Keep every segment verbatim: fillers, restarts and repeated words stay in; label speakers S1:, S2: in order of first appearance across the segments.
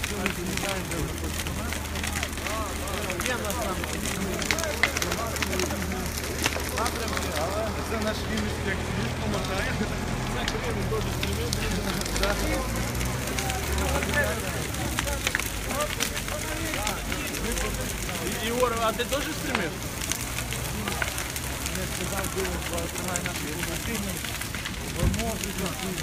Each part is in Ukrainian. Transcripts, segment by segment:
S1: Це наш вінницький активіст помагає. Він дуже стримив. Ігор, а ти теж стримив? Я сказав, що тримай на машині. Ви можете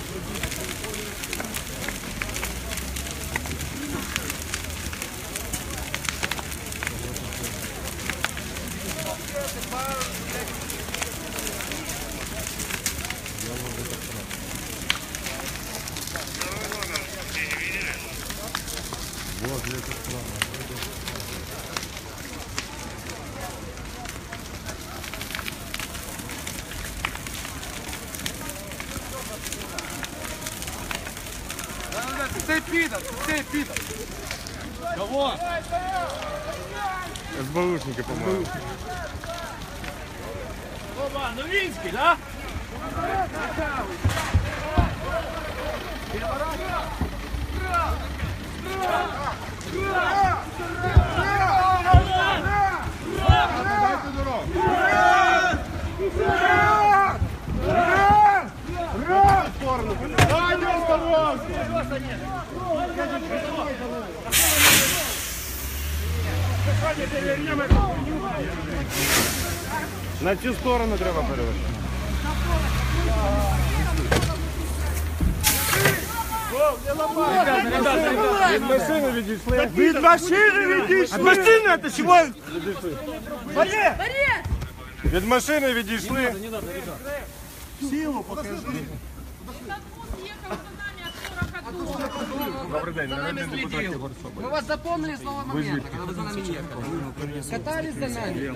S1: вот это странно. Ты пидор, ты пидор. Кого?
S2: СБУшники, по-моему.
S1: Опа, Новинский, да?
S2: Дайте дорогу. На цю сторону треба перевести. Від машини відійшли.
S1: Від машини відійшли! Машина, це чого? Валер!
S2: Від машини відійшли.
S1: Силу покажи.
S2: Добрий день, народний депутат Єгор Соболєв.
S3: Мы вас запомнили с нового момента, когда вы за нами ехали. Катались за нами.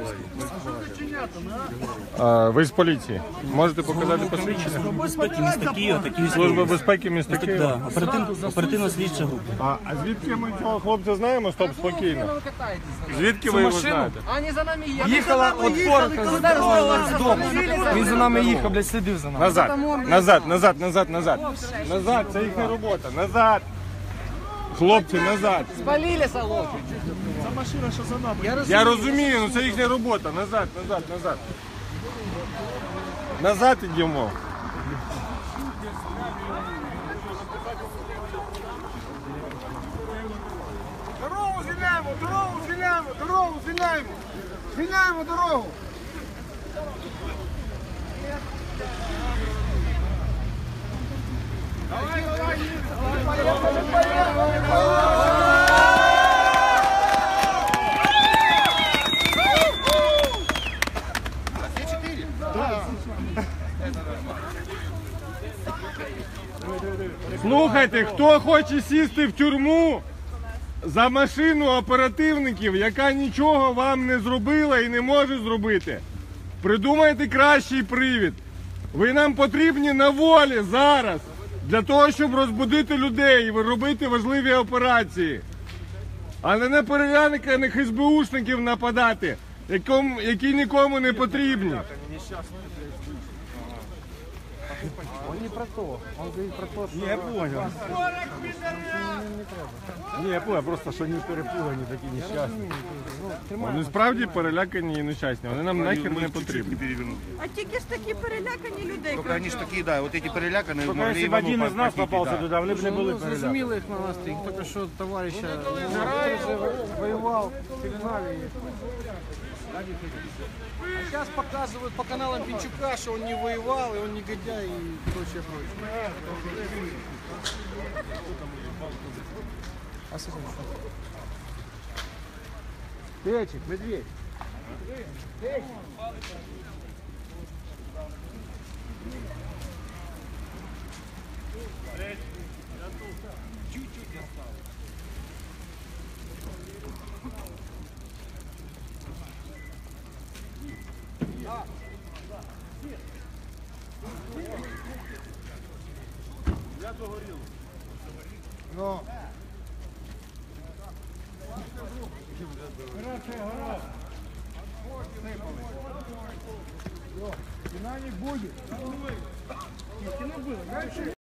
S2: А, ви з поліції. Можете показати посвідчення?
S4: Безпеки міста Києва, такі
S2: Служба безпеки міста Києва.
S4: оперативно-слідча група.
S2: А, а звідки ми цього хлопця знаємо? Стоп,
S3: Какого
S2: спокійно.
S3: хрена вы катаетесь?
S2: Звідки ви його знаєте?
S3: Они за нами ехали.
S4: Їхала от порка з дому. Він за нами їхав, блядь, слідив за нами.
S2: Назад, назад, назад, назад, назад. Назад, це їхня робота. Назад. Хлопці, назад.
S3: Спалили салон.
S2: Я розумію, ну це їхня робота. Назад, назад, назад. Назад ідемо.
S1: Дорогу звільняємо, дорогу звільняємо, дорогу звільняємо. Звільняємо дорогу. Давай, давай,
S2: Слухайте, хто хоче сісти в тюрму за машину оперативників, яка нічого вам не зробила і не може зробити, придумайте кращий привід. Ви нам потрібні на волі зараз, для того, щоб розбудити людей і робити важливі операції. А не на переляканих ес бе ушників нападати, якому, які нікому не потрібні.
S4: Он не про то. Он говорит про то, що...
S2: Я понял. Ні, я понял, просто що вони перепугані, такі нещасні. Вони справді перелякані і нещасні, вони нам нахер не потрібні.
S5: А тільки ж такі перелякані людей.
S6: Только они ж такие, да, вот эти переляканные
S2: Только
S6: могли
S2: если бы
S6: ему
S2: один из нас
S6: похитить,
S2: попался
S6: да.
S2: туда, вони б не були
S4: Ну,
S2: перелякані.
S4: зрозуміли їх на настрій. Тільки що товариша, який воював, пігнали їх. А сейчас показывают по каналам Пинчука, что он не воевал, и он негодяй и прочее, прочее. А с этим что?
S1: Печик, медведь. Ну. Фіна не буде.